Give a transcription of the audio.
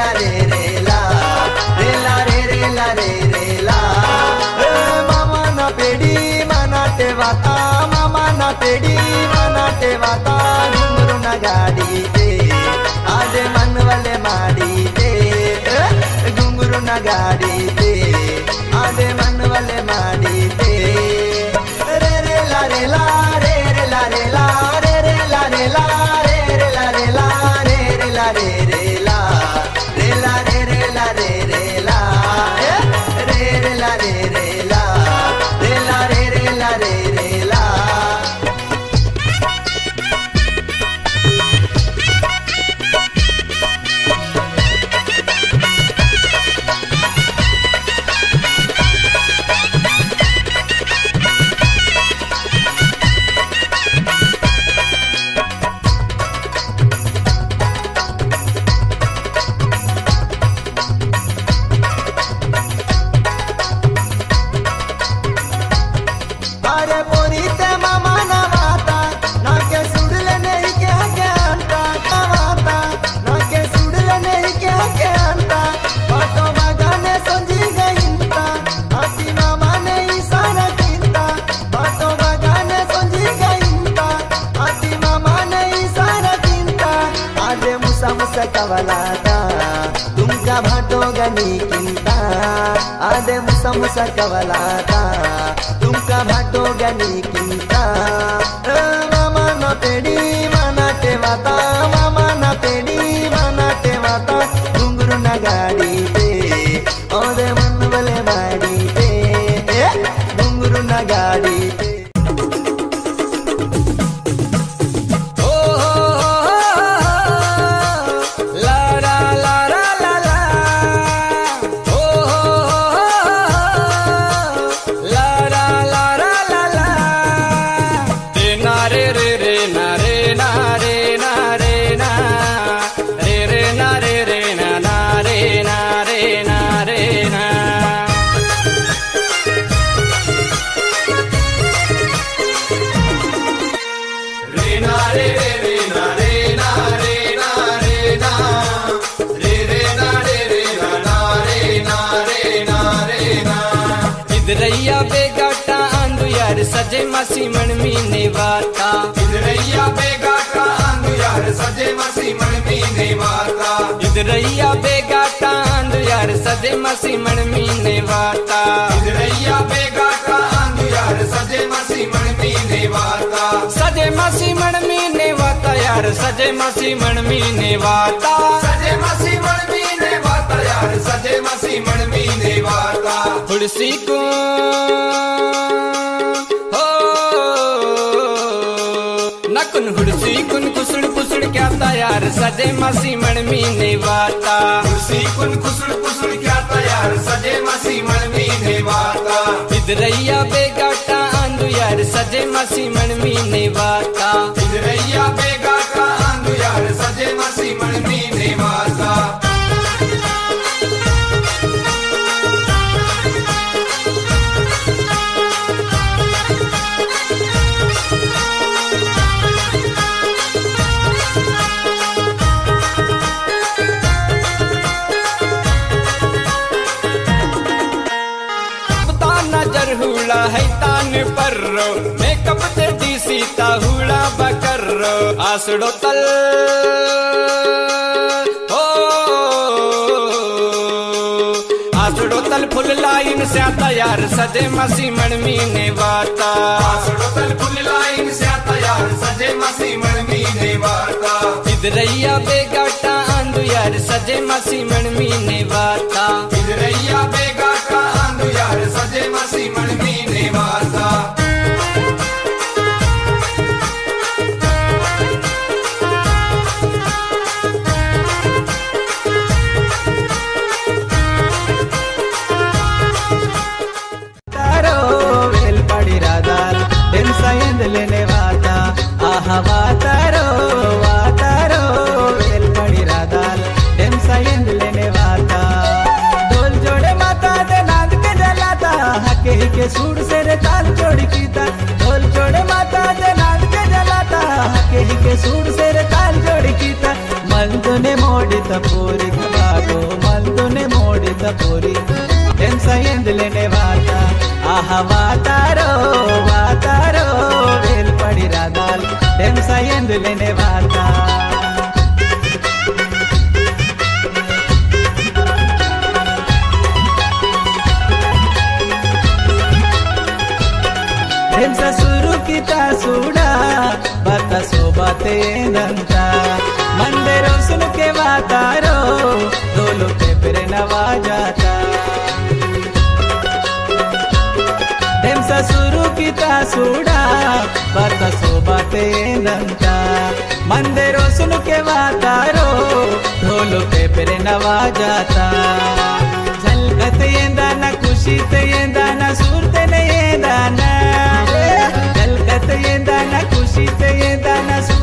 ला रे रे ला रे ला रे रे ला रे रे ला। मामा ना पेडी मना टेवाता, मामा ना पेडी मना टेवाता, घुंगरू ना गाड़ी दे आदे मन वाले माड़ी दे, घुंगरू ना गाड़ी दे आदे मन वाले माड़ी दे। रे रे ला रे ला रे रे ला रे ला रे रे ला रे ला रे रे ला रे ला रे रे ला रे रे ला रे ला रे रे ला रे रे ला रे रे ला रे रे ला रे ला रे रे ला रे रे ला। अरे पोरी ते मामा ना वाता ना के सुडले नहीं क्या के अंता वाता ना के सुडले नहीं क्या के अंता बाटो बगाने समझी गईंता आती मामा ने इशारा कीता बाटो बगाने समझी गईंता आती मामा ने इशारा कीता। आदे मुसा मुसा कवलाता तुमका भाटो गनी किंता, आदे मुसा मुसा कवलाता तुमका भाटो गनी किंता। मामा ना पेडी मना टेवाता, मामा ना पेडी मना टेवाता, घुंगरू ना गाड़ी दे औदे मन वाले माड़ी दे, घुंगरू ना गाड़ी दे। इधरैया बेगाटा आंदू यार सजे मसी मन मीने वाता, इधरैया बेगाटा आंदू यार सजे मसी मन मीने वाता, इधरैया बेगाटा आंदू यार सजे मसी मन मीने वाता, इधरैया बेगाटा आंदू यार सजे मसी मन मीने वाता, सजे मसी मन मीने वाता यार सजे मसी मन मीने वाता, सजे मसी मन मीने वाता यार सजे मसी मन मीने वाता। हुड़सी को हो नकुन हुड़सी कुन कुसुड़ पुसुड़ क्या था यार सजे मसी मन मीने वाता, हुड़सी कुन कुसुड़ पुसुड़ क्या था यार सजे मसी मन मीने वाता, इधरैया बेगाटा आंदू यार सजे मसी मन मीने वाता, इधरैया बेगाटा आंदू यार सजे मसी मन मीने वाता। हुड़ा है तान पर रो मेकअप ते दी सीता हुड़ा बकर आसड़ो तल हो आसड़ो तल फुल लाइन से आता यार सजे मसी मन मीने वाता, आसड़ो तल फुल लाइन से आता यार सजे मसी मन मीने वाता, इधरैया बेगाटा आंदू यार सजे मसी मन मीने वाता, इधरैया बेगाटा आंदू यार सजे मसी मन मीने वाता। तारो वेल पड़ी रादाल दिन सायंद लेने वाता आहा वातारो वातारो वेल पड़ी रादाल दिन सायंद लेने वाता। ढोल जोड़े माता दे नाद के जलाता हके के सूर से रे ताल जोड़ी कीता, ढोल जोड़े माता दे नाद के जलाता हके के सूर से रे ताल जोड़ी कीता। मन तो ने मोड़ी तपूरी खबा ಆಗೋ ಮಲ್ದುನೆ ಮೋಡಿದ ಪೋರಿ ದೆಂಸ ಎಂದಲೇನೆ ವಾತ ಆಹ ವಾತಾರೋ ವಾತಾರೋ ವೇಲ್ಪಡಿ ರಾದಾಲ್ ದೆಂಸ ಎಂದಲೇನೆ ವಾತ ढेमसा सुरू किता सूडा बता सोबते नंता मंदिरो सुन के वातारो दोलो पे फिर नवा जाता ढेमसा सुरू किता सूडा बता सोबते नंता मंदिरो सुन के वातारो दोलो पे फिर नवा जाता झलकत येंदाना खुशीत येंदाना सूरत येंदाना झलकत येंदाना खुशीत येंदाना